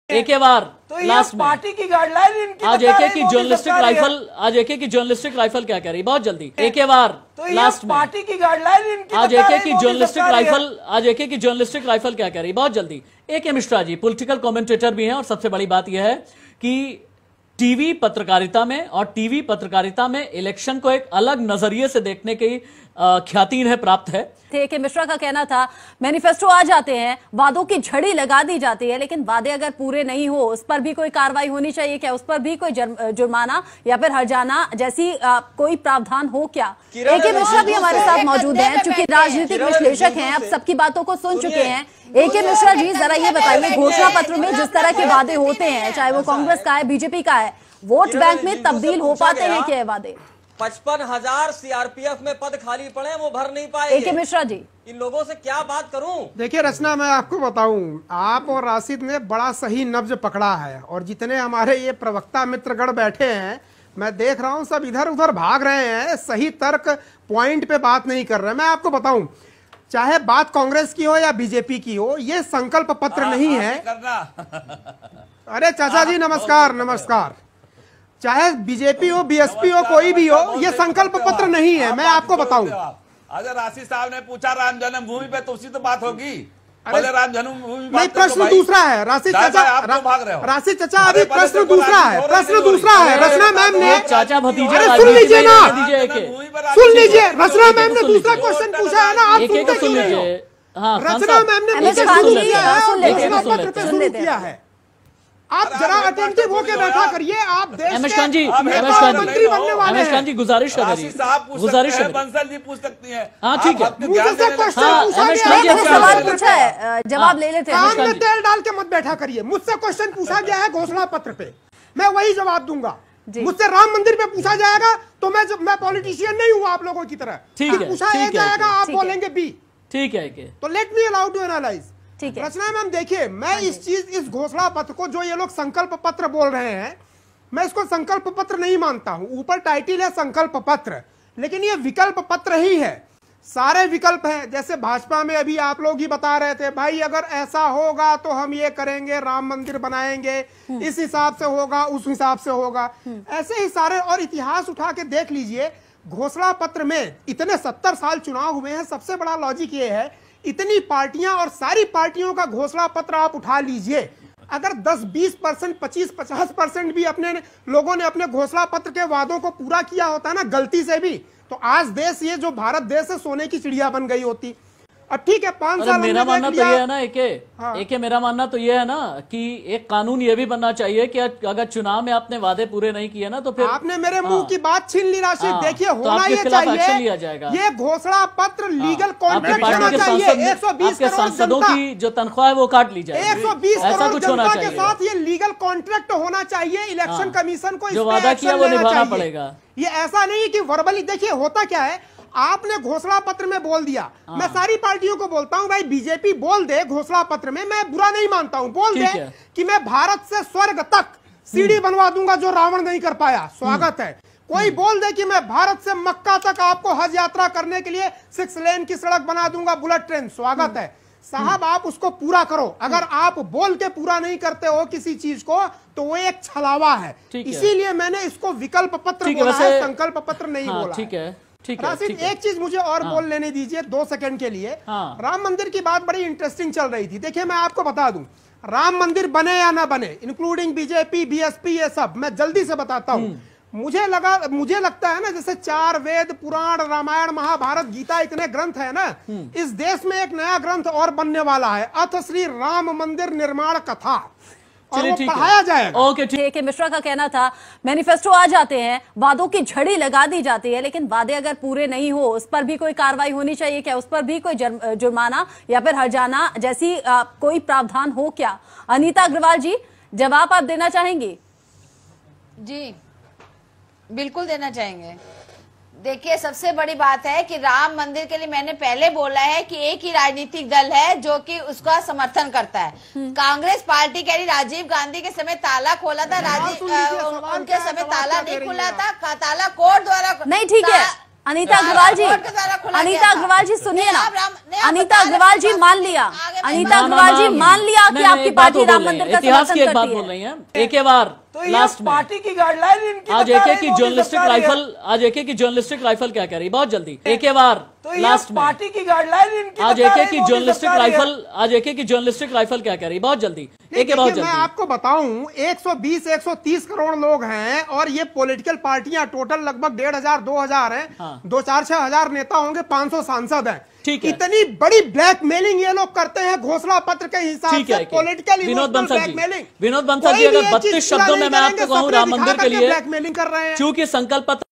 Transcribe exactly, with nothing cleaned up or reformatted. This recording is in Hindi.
एक बार तो लास्ट में पार्टी की गाइडलाइन इनकी आज एक की जर्नलिस्टिक राइफल आज एक की जर्नलिस्टिक राइफल क्या कह रही बहुत जल्दी एक बार तो लास्ट में पार्टी की गाइडलाइन इनकी आज एक की जर्नलिस्टिक राइफल आज एक की जर्नलिस्टिक राइफल क्या कह रही बहुत जल्दी। ए के मिश्रा जी पॉलिटिकल कमेंटेटर भी हैं और सबसे बड़ी बात यह है कि टीवी पत्रकारिता में और टीवी पत्रकारिता में इलेक्शन को एक अलग नजरिए से देखने की ख्याति इन्हें प्राप्त है। थे कि मिश्रा का कहना था मैनिफेस्टो आ जाते हैं, वादों की झड़ी लगा दी जाती है, लेकिन वादे अगर पूरे नहीं हो उस पर भी कोई कार्रवाई होनी चाहिए क्या? उस पर भी कोई जुर्माना या फिर हर्जाना जैसी आ, कोई प्रावधान हो क्या? ए के मिश्रा भी हमारे साथ मौजूद हैं, चूंकि राजनीतिक विश्लेषक हैं, अब सबकी बातों को सुन चुके हैं। ए के मिश्रा जी जरा ये बताइए, घोषणा पत्र में जिस तरह के वादे होते हैं, चाहे वो कांग्रेस का है, बीजेपी का है, वोट बैंक में तब्दील हो पाते हैं क्या वादे? पचपन हजार सीआरपीएफ में पद खाली पड़े, वो भर नहीं पाए। ए के मिश्रा जी, इन लोगों से क्या बात करूं? देखिए रचना, मैं आपको बताऊं, आप और राशिद ने बड़ा सही नब्ज पकड़ा है और जितने हमारे ये प्रवक्ता मित्रगण बैठे हैं, मैं देख रहा हूं सब इधर उधर भाग रहे हैं, सही तर्क पॉइंट पे बात नहीं कर रहे। मैं आपको बताऊं, चाहे बात कांग्रेस की हो या बीजेपी की हो, ये संकल्प पत्र आ, नहीं है। अरे चाचा जी नमस्कार नमस्कार। चाहे बीजेपी हो, बीएसपी हो, कोई भी हो, ये संकल्प पत्र नहीं है। मैं आपको बताऊं, अगर राशि साहब ने पूछा राम जन्मभूमि पे तो उसी तो बात होगी। पहले राम जन्मभूमि नहीं, प्रश्न दूसरा है। राशि चाचा, राशि चाचा अभी प्रश्न दूसरा है, प्रश्न दूसरा है। रचना मैम ने, चाचा भतीजे, अरे सुन लीजिए ना, सुन लीजिए, रचना मैम ने दूसरा क्वेश्चन पूछा है ना, आप सुनते क्यों नहीं हो? रचना मैम ने घोषणा पत्र पे शुरू किया है, आप जरा अटेंटिव होके बैठा करिए। आप देश के जी, मंत्री बनने वाले हैं। जी गुजारिश है, गुजारिश है, बंसल जी पूछ सकती हैं। हाँ ठीक है, सवाल पूछा है, जवाब ले लेते हैं। कान में तेल डाल के मत बैठा करिए। मुझसे क्वेश्चन पूछा गया है घोषणा पत्र पे, मैं वही जवाब दूंगा। मुझसे राम मंदिर पे पूछा जाएगा तो मैं मैं पॉलिटिशियन नहीं हूँ आप लोगों की तरह। पूछा जाएगा आप बोलेंगे बी, ठीक है, तो let me allow to analyse. Rachna ma'am देखिए, मैं इस चीज इस घोषणा पत्र को, जो ये लोग संकल्प पत्र बोल रहे हैं, मैं इसको संकल्प पत्र नहीं मानता हूं। ऊपर टाइटल है संकल्प पत्र, लेकिन ये विकल्प पत्र ही है। सारे विकल्प हैं, जैसे भाजपा में अभी आप लोग ही बता रहे थे, भाई अगर ऐसा होगा तो हम ये करेंगे, राम मंदिर बनाएंगे, इस हिसाब से होगा, उस हिसाब से होगा, ऐसे ही सारे। और इतिहास उठा के देख लीजिए, घोषणा पत्र में इतने सत्तर साल चुनाव हुए हैं, सबसे बड़ा लॉजिक ये है, इतनी पार्टियां और सारी पार्टियों का घोषणा पत्र आप उठा लीजिए, अगर दस बीस परसेंट पच्चीस पचास परसेंट भी अपने लोगों ने अपने घोषणा पत्र के वादों को पूरा किया होता ना गलती से भी, तो आज देश, ये जो भारत देश है, सोने की चिड़िया बन गई होती। अब ठीक है, पांच साल मेरा मानना तो ये है ना, एके हाँ। एके मेरा मानना तो ये है ना कि एक कानून ये भी बनना चाहिए कि अगर चुनाव में आपने वादे पूरे नहीं किए ना तो फिर आपने मेरे मुंह हाँ। की बात छीन ली राशिद। हाँ। देखिए, होना ये चाहिए, ये घोषणा पत्र लीगल कॉन्ट्रैक्ट होना चाहिए। एक सौ बीस सांसदों की जो तनख्वाह है वो काट ली जाए, एक सौ बीस करोड़ जनता के साथ ये लीगल कॉन्ट्रैक्ट होना चाहिए। इलेक्शन कमीशन को जो वादा किया वो निभाना पड़ेगा। ये ऐसा नहीं कि वर्बली, देखिए होता क्या है, आपने घोषणा पत्र में बोल दिया, मैं सारी पार्टियों को बोलता हूं, भाई बीजेपी बोल दे घोषणा पत्र में, मैं बुरा नहीं मानता हूं, बोल दे कि मैं भारत से स्वर्ग तक सीढ़ी बनवा दूंगा जो रावण नहीं कर पाया, स्वागत है। कोई बोल दे कि मैं भारत से मक्का तक आपको हज यात्रा करने के लिए सिक्स लेन की सड़क बना दूंगा, बुलेट ट्रेन, स्वागत है। साहब आप उसको पूरा करो। अगर आप बोल के पूरा नहीं करते हो किसी चीज को तो वो एक छलावा है। इसीलिए मैंने इसको विकल्प पत्र बोला है, संकल्प पत्र नहीं बोला। ठीक है, ठीक है, ठीक है। एक चीज मुझे और हाँ। बोल लेने दीजिए दो सेकंड के लिए। हाँ। राम मंदिर की बात बड़ी इंटरेस्टिंग चल रही थी। देखिए मैं आपको बता दूं, राम मंदिर बने या ना बने, इंक्लूडिंग बीजेपी, बीएसपी, ये सब मैं जल्दी से बताता हूं। मुझे लगा मुझे लगता है ना, जैसे चार वेद, पुराण, रामायण, महाभारत, गीता, इतने ग्रंथ है ना, इस देश में एक नया ग्रंथ और बनने वाला है, अथ श्री राम मंदिर निर्माण कथा, और वो पढ़ाया जाएगा। ओके, ठीक है। मिश्रा का कहना था मैनिफेस्टो आ जाते हैं, वादों की झड़ी लगा दी जाती है, लेकिन वादे अगर पूरे नहीं हो उस पर भी कोई कार्रवाई होनी चाहिए क्या? उस पर भी कोई जुर्माना या फिर हर्जाना जैसी आ, कोई प्रावधान हो क्या? अनीता अग्रवाल जी, जवाब आप देना चाहेंगी? जी बिल्कुल देना चाहेंगे। देखिए, सबसे बड़ी बात है कि राम मंदिर के लिए मैंने पहले बोला है कि एक ही राजनीतिक दल है जो कि उसका समर्थन करता है। कांग्रेस पार्टी कह रही राजीव गांधी के समय ताला खोला था, राजीव उनके समय ताला नहीं खुला था, ताला कोर्ट द्वारा नहीं। ठीक है अनीता अग्रवाल जी, कोर्ट का द्वारा खोला अनीता गया था। अग्रवाल जी सुनिए नहीं, ना, आप राम- नहीं, आप अनीता बता रहे अग्रवाल हैं, जी बस मान लिया, आगे अनीता बढ़िए। अग्रवाल जी मान लिया कि नहीं, नहीं, आपकी एक बात पार्टी वो राम बोल रहे मंदिर हैं, का इतिहास की समर्थन एक बात करती बोल है। रही हैं एक के बार तो ये लास्ट में पार्टी की गाइडलाइन इनकी आज बता एक रही की मोदी जर्नलिस्टिक सरकार है। राइफल आज एक की जर्नलिस्टिक राइफल क्या कह रही है, बहुत जल्दी एक के बार तो ये लास्ट में पार्टी की गाइडलाइन इनकी आज बता एक रही की मोदी जर्नलिस्टिक सरकार है। राइफल आज एक की जर्नलिस्टिक राइफल क्या कह रही है, बहुत जल्दी नहीं, एक बहुत देखिए, मैं जल्दी आपको बताऊं एक सौ बीस एक सौ तीस करोड़ लोग हैं और ये पॉलिटिकल पार्टियां टोटल लगभग डेढ़ हजार दो हजार है। हाँ। दो चार छह हजार नेता होंगे, पांच सौ सांसद हैं। ठीक है। इतनी बड़ी ब्लैकमेलिंग ये लोग करते हैं घोषणा पत्र के हिसाब ठीक से, है पॉलिटिकल विनोद बंसल जी ब्लैकमेलिंग। विनोद बंसल जी अगर बत्तीस शब्दों में मैं आपको कहूं राम मंदिर के लिए ब्लैकमेलिंग कर रहे हैं। चूंकि संकल्प पत्र